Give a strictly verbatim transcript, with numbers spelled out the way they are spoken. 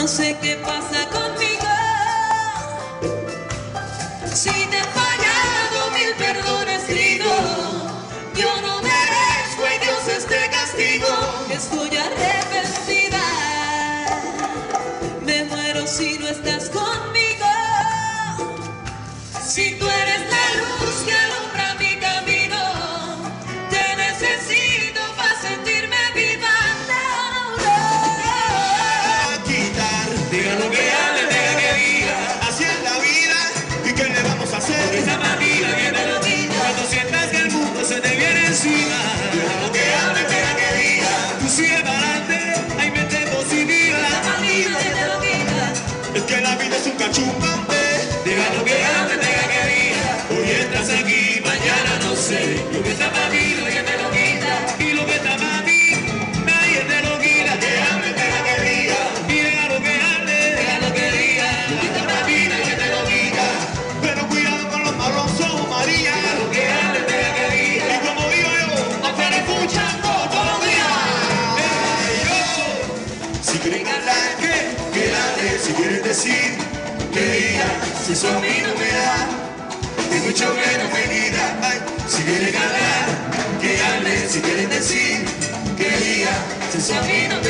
No sé qué pasa conmigo. Si te he fallado, mil perdones pido. Yo no merezco en Dios este castigo. Estoy arrepentida. Me muero si no estás conmigo. Si tú eres la luz que alumbra mi camino, te necesito para sentirme viva. No, no. Quitar, diga lo que hable, diga que diga. Así es la vida, ¿y qué le vamos a hacer? Esa familia que me lo diga. Cuando sientas que el mundo se te viene encima, diga lo que hable, diga que diga. Tú sigue para adelante, hay mente positiva. Esa familia que te lo diga. Es que la vida es un cachumbante. Diga lo que hable, diga que diga. Hoy estás aquí, mañana no sé. Lo que está para mí, lo que te lo quita. Y lo que está para mí, nadie te lo quita. Que hable, diga que diga. Y diga lo que hable, diga lo que diga. Lo que está para mí, nadie te lo quita. Pero cuidado con los malos ojos, María. Lo que hable, diga que diga. Y como digo yo, no te escuchan todos los días. Hey, yo. Si quieren hablar, que, que hable. Si quieren decir, que diga. Si eso a mí no me da, y mucho menos me diga. Ay, si quieren hablar, que hable. Si quieren decir, que diga. Si eso a mí no me da.